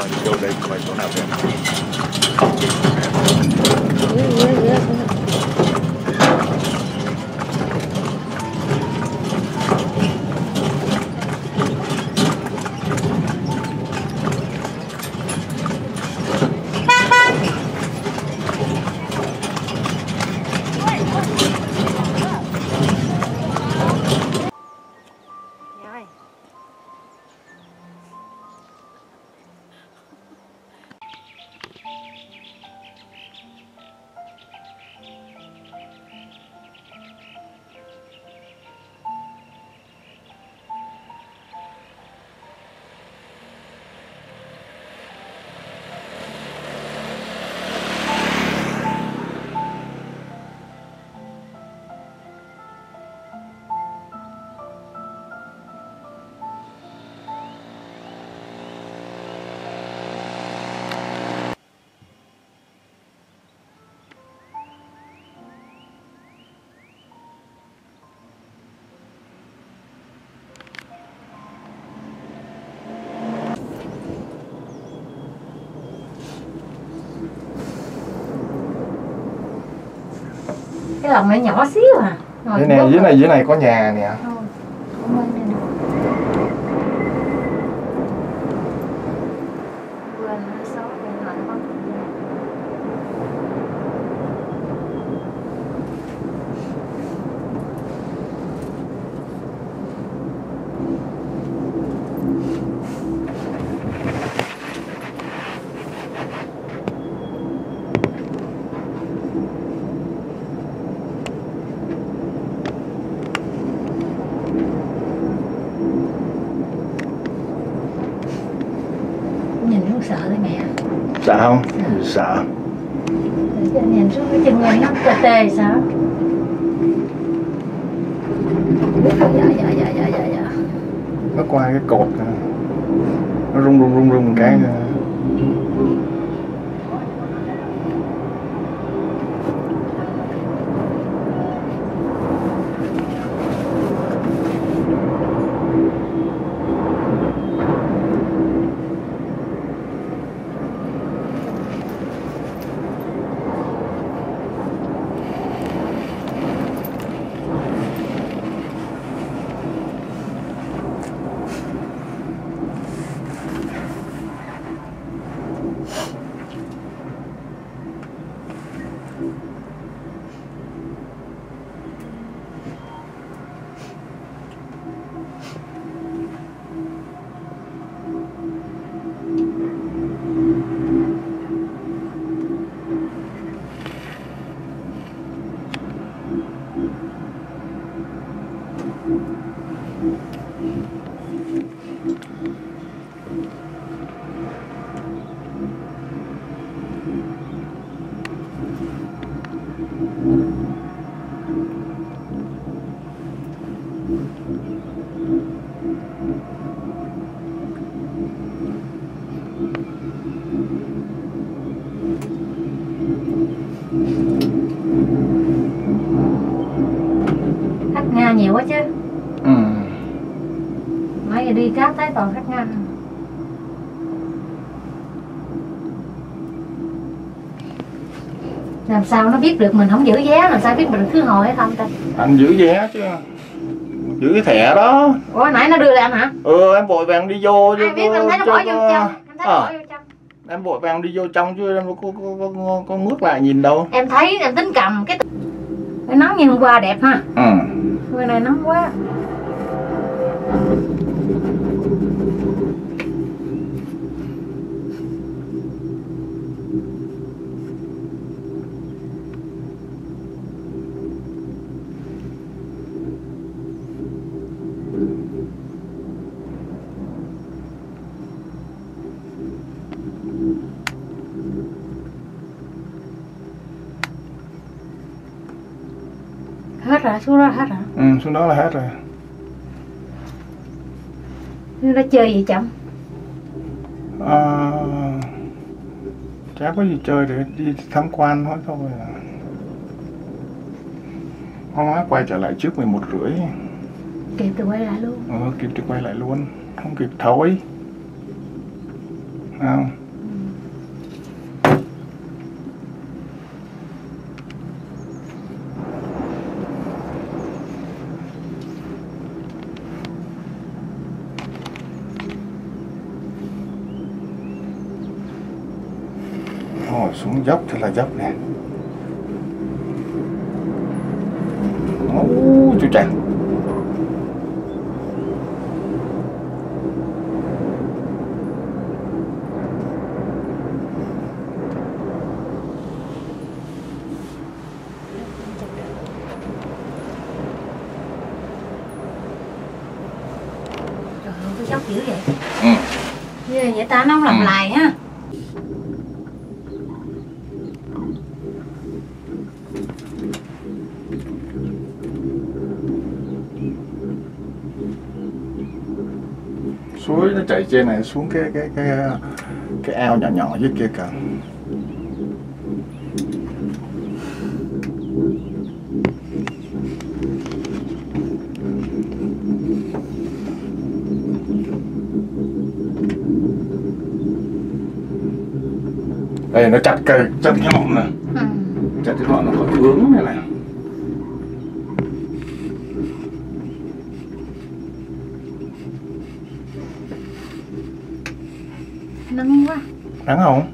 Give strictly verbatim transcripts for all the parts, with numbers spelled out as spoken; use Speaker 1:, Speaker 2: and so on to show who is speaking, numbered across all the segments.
Speaker 1: coi vô đây coi chỗ nào đẹp.
Speaker 2: Cái lồng này nhỏ xíu à. Rồi
Speaker 3: dưới này dưới này dưới này có nhà nè.
Speaker 2: Thôi, nhìn không sợ đấy mẹ.
Speaker 3: Sợ không? Sợ. Sợ.
Speaker 2: Nhìn xuống cái chân người nó tê tê sao? Dạ dạ dạ dạ dạ dạ.
Speaker 3: Nó qua cái cột nó rung rung rung rung một cái.
Speaker 2: Khách Nga nhiều quá chứ.
Speaker 3: Ừ.
Speaker 2: Mấy người đi cáp thấy toàn khách Nga. Làm sao nó biết được mình không giữ vé, làm sao biết mình khứ hồi hay không ta?
Speaker 3: Anh giữ vé chứ. Giữ cái thẻ đó.
Speaker 2: Ủa nãy nó đưa lại anh hả?
Speaker 3: Ừ, em vội vàng đi vô.
Speaker 2: Ai biết em thấy nó bỏ vô trong. Em thấy nó bỏ vô trong.
Speaker 3: Em vội vàng đi vô trong chứ em có, có, có, có, có ngước lại nhìn đâu.
Speaker 2: Em thấy em tính cầm cái cái nón như hôm qua đẹp ha.
Speaker 3: Ừ.
Speaker 2: Bữa này nóng quá. Hết rồi, xuống đó hết rồi.
Speaker 3: Ừ, xuống đó là hết rồi.
Speaker 2: Nó chơi gì chậm?
Speaker 3: À, chả có gì chơi để đi tham quan thôi thôi. Nó nói quay trở lại trước mười một rưỡi.
Speaker 2: Kịp thì quay lại luôn.
Speaker 3: Ừ, kịp thì quay lại luôn. Không kịp thôi. Không. Thôi xuống dốc thì là dốc nè. Ôi chú chàng.
Speaker 2: Trời ơi, cái dốc dữ vậy.
Speaker 3: Ừ.
Speaker 2: Như vậy ta nó không làm
Speaker 3: Ừ.
Speaker 2: lại ha.
Speaker 3: Suối nó chạy trên này xuống cái cái cái cái ao nhỏ nhỏ dưới kia kìa. Đây nó chặt cây, chặt cái ngọn nè,
Speaker 2: Ừ.
Speaker 3: chặt cái ngọn nó có vướng này này.
Speaker 2: Nắng quá.
Speaker 3: Nắng không?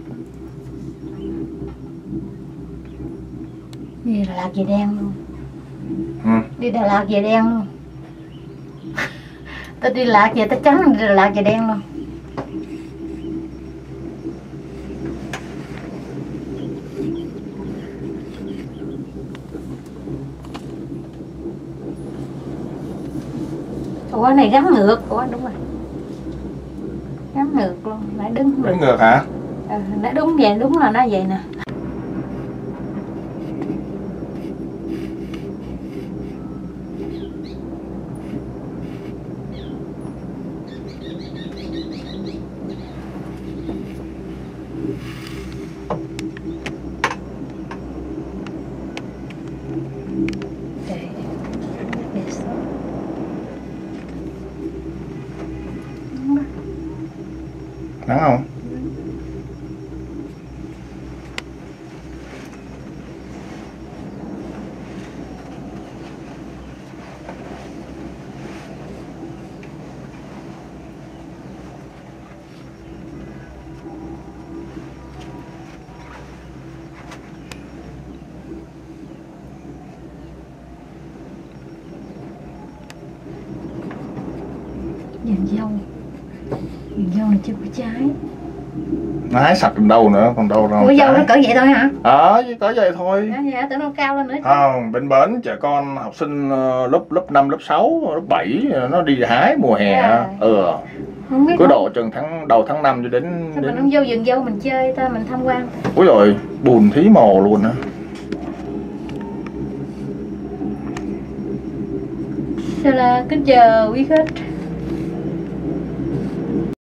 Speaker 2: Đi Đà Lạt về đen luôn.
Speaker 3: Ừ.
Speaker 2: Đi Đà Lạt về đen luôn. Ta đi Đà Lạt về ta trắng, đi Đà Lạt về đen luôn. Ủa cái này gắn ngược. Ủa đúng rồi. Gắn ngược luôn. Nãy đứng
Speaker 3: Đấy ngược hả?
Speaker 2: Ừ, nãy đúng vậy, đúng là nó vậy nè. Để để số.
Speaker 3: Nắng không?
Speaker 2: Vườn dâu. Vườn dâu này chưa có trái.
Speaker 3: Nó hái sạch còn đâu nữa, còn đâu đâu.
Speaker 2: Ủa dâu nó cỡ vậy thôi hả?
Speaker 3: Ờ, chỉ có vậy thôi.
Speaker 2: Dạ, dạ, tưởng nó cao lên nữa chứ.
Speaker 3: Không, bên bến trẻ con học sinh ờ, lớp lớp năm, lớp sáu, lớp bảy nó đi hái mùa hè.
Speaker 2: À.
Speaker 3: Ừ.
Speaker 2: Không biết
Speaker 3: Cứ
Speaker 2: nữa.
Speaker 3: độ chừng tháng đầu tháng năm cho đến
Speaker 2: Sao
Speaker 3: đến
Speaker 2: mình không vô vườn dâu mình chơi ta, mình tham quan.
Speaker 3: Úi rồi, bùn thí mồ luôn á.
Speaker 2: Sao là cứ chờ quý khách.